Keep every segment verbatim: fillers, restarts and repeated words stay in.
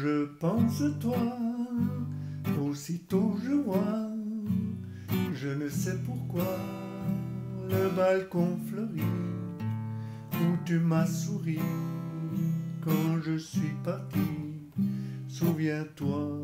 je pense à toi, aussitôt je vois, je ne sais pourquoi, le balcon fleuri, où tu m'as souri quand je suis parti. Souviens-toi,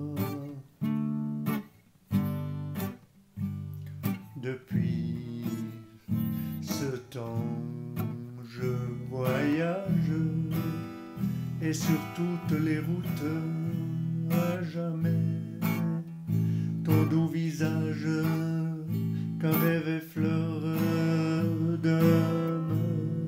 depuis ce temps, je voyage et sur toutes les routes, à jamais, ton doux visage qu'un rêve effleure demeure,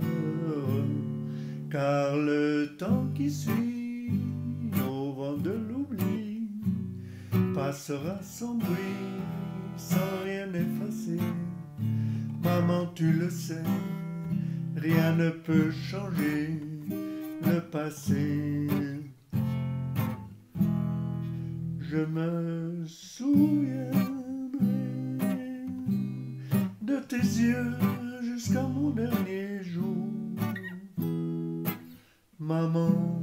car le temps qui suit au vent de l'oubli passera sans bruit, sans rien effacer. Maman, tu le sais, rien ne peut changer le passé. Je me souviendrai de tes yeux jusqu'à mon dernier jour. Maman,